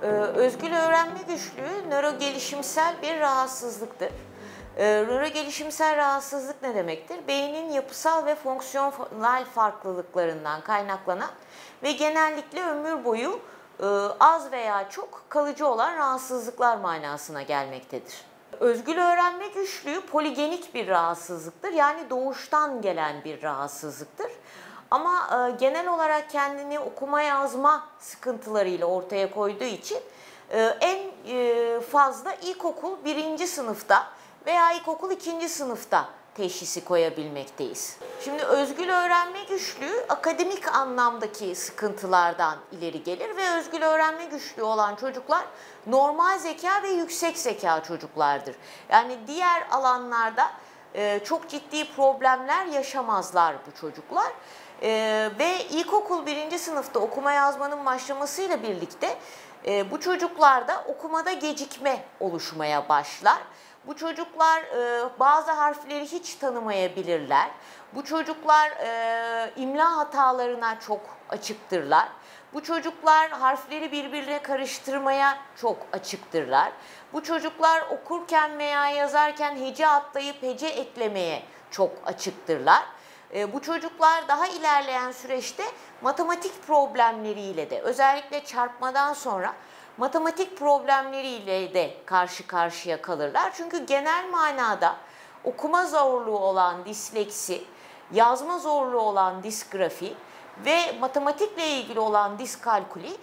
Özgül öğrenme güçlüğü nörogelişimsel bir rahatsızlıktır. Nörogelişimsel rahatsızlık ne demektir? Beynin yapısal ve fonksiyonel farklılıklarından kaynaklanan ve genellikle ömür boyu az veya çok kalıcı olan rahatsızlıklar manasına gelmektedir. Özgül öğrenme güçlüğü poligenik bir rahatsızlıktır. Yani doğuştan gelen bir rahatsızlıktır. Ama genel olarak kendini okuma yazma sıkıntılarıyla ortaya koyduğu için en fazla ilkokul 1. sınıfta veya ilkokul 2. sınıfta teşhisi koyabilmekteyiz. Şimdi özgül öğrenme güçlüğü akademik anlamdaki sıkıntılardan ileri gelir ve özgül öğrenme güçlüğü olan çocuklar normal zeka ve yüksek zeka çocuklardır. Yani diğer alanlarda çok ciddi problemler yaşamazlar bu çocuklar. Ve ilkokul 1. sınıfta okuma yazmanın başlamasıyla birlikte bu çocuklarda okumada gecikme oluşmaya başlar. Bu çocuklar bazı harfleri hiç tanımayabilirler. Bu çocuklar imla hatalarına çok açıktırlar. Bu çocuklar harfleri birbirine karıştırmaya çok açıktırlar. Bu çocuklar okurken veya yazarken hece atlayıp hece eklemeye çok açıktırlar. Bu çocuklar daha ilerleyen süreçte matematik problemleriyle de özellikle çarpmadan sonra matematik problemleriyle de karşı karşıya kalırlar. Çünkü genel manada okuma zorluğu olan disleksi, yazma zorluğu olan disgrafi ve matematikle ilgili olan diskalkuli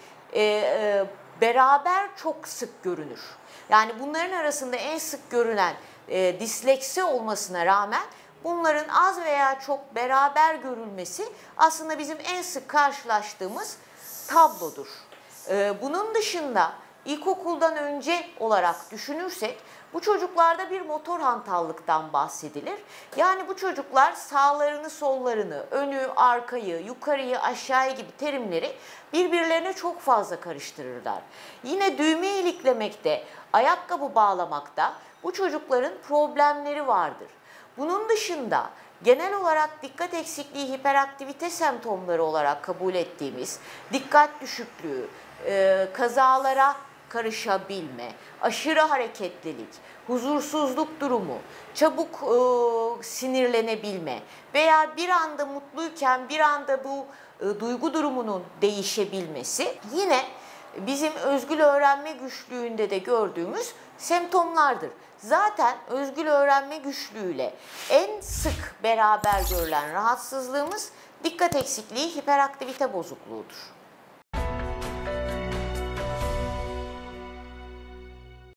beraber çok sık görünür. Yani bunların arasında en sık görülen disleksi olmasına rağmen bunların az veya çok beraber görülmesi aslında bizim en sık karşılaştığımız tablodur. Bunun dışında ilkokuldan önce olarak düşünürsek bu çocuklarda bir motor hantallıktan bahsedilir. Yani bu çocuklar sağlarını, sollarını, önü, arkayı, yukarıyı, aşağıyı gibi terimleri birbirlerine çok fazla karıştırırlar. Yine düğme iliklemekte, ayakkabı bağlamakta bu çocukların problemleri vardır. Bunun dışında genel olarak dikkat eksikliği, hiperaktivite semptomları olarak kabul ettiğimiz dikkat düşüklüğü, kazalara karışabilme, aşırı hareketlilik, huzursuzluk durumu, çabuk sinirlenebilme veya bir anda mutluyken bir anda bu duygu durumunun değişebilmesi yine bizim özgül öğrenme güçlüğünde de gördüğümüz semptomlardır. Zaten özgül öğrenme güçlüğüyle en sık beraber görülen rahatsızlığımız dikkat eksikliği, hiperaktivite bozukluğudur.